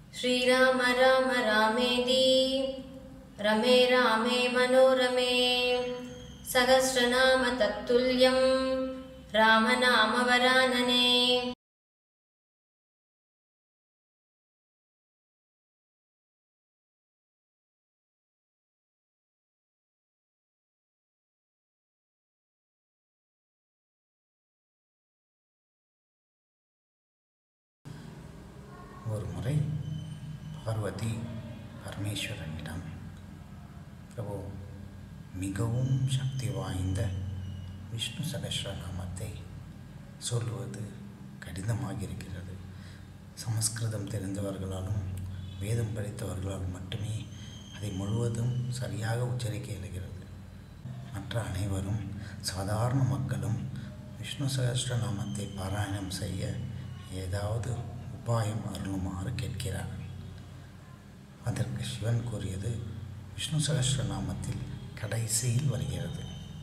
श्रीराम राम रामेति रमे रामे मनोरमे सहस्रनाम तत्तुल्यं रामनाम वरानने। ஒரு முறை பார்வதி பரமேஸ்வரனிடம், பிரபு, மிகவும் சக்தி வாய்ந்த விஷ்ணு சகஸ்ரநாமத்தை சொல்லுவது கடினமாக இருக்கிறது. சமஸ்கிருதம் தெரிந்தவர்களாலும் வேதம் படித்தவர்களால் மட்டுமே அதை முழுவதும் சரியாக உச்சரிக்க இயலுகிறது. மற்ற அனைவரும், சாதாரண மக்களும் விஷ்ணு சகஸ்ரநாமத்தை பாராயணம் செய்ய ஏதாவது உபாயம் அருளுமாறு கேட்கிறார். அதற்கு சிவன் கூறியது விஷ்ணு சகஸ்ரநாமத்தில் கடைசியில் வருகிறது.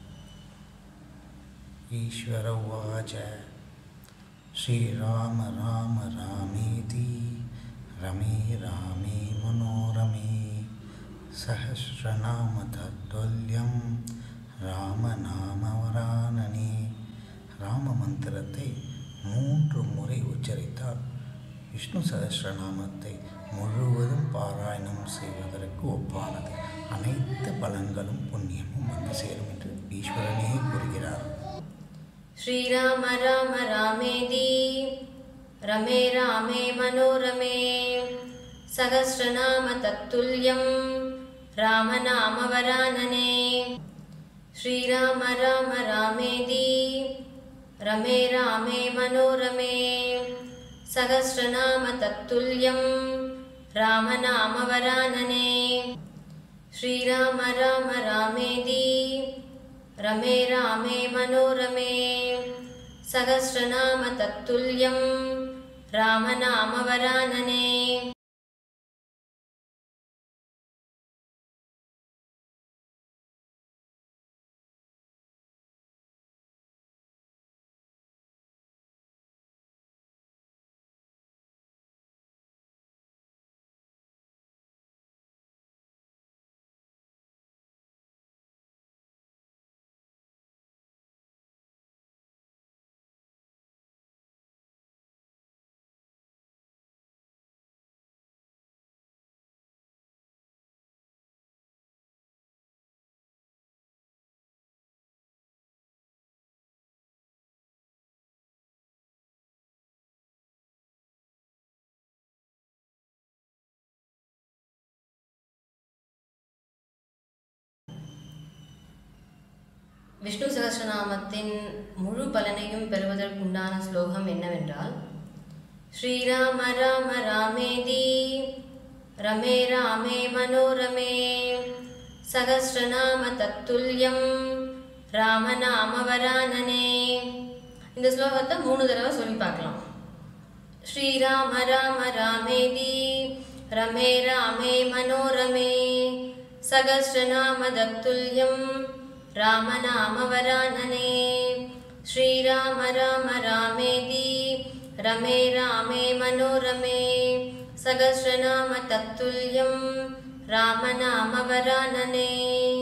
ஈஸ்வர உவாச ஸ்ரீராம ராம ராமேதி ரமே ராமே மனோரமே சஹஸ்ரநாம தத்துல்யம் ராமநாம வரானனே. ராம மந்திரத்தை 3 முறை உச்சரித்தால் விஷ்ணு சகஸ்ரநாமத்தை முழுவதும் பாராயணம் செய்வதற்கு ஒப்பானது. அனைத்து பலன்களும் புண்ணியமும் வந்து சேரும் என்று ஈஸ்வரனே கூறுகிறார். श्रीराम राम रामेति रमे रामे मनोरमे सहस्रनाम तत्तुल्यं रामनाम वरानने। श्रीराम राम रामेति रमे रामे मनोरमे सहस्रनाम तत्तुल्यं रामनाम वरानने। श्रीराम राम रामेति रमे रामे मनोरमे सहस्रनाम तत्तुल्यं रामनाम वरानने। விஷ்ணு சகஸ்ரநாமத்தின் முழு பலனையும் பெறுவதற்குண்டான ஸ்லோகம் என்னவென்றால், ஸ்ரீராம ராம ராமேதி ரமே ராமே மனோரமே சகஸ்ரநாம தத்துல்யம் ராமநாம வரானனே. இந்த ஸ்லோகத்தை 3 தடவை சொல்லி பார்க்கலாம். ஸ்ரீராம ராம ராமேதி ரமே ராமே மனோரமே சகஸ்ரநாம தத்துல்யம் रामनाम वरानने। श्रीराम राम रामेति रमे रामे मनोरमे सहस्रनाम तत्तुल्यं रामनाम वरानने।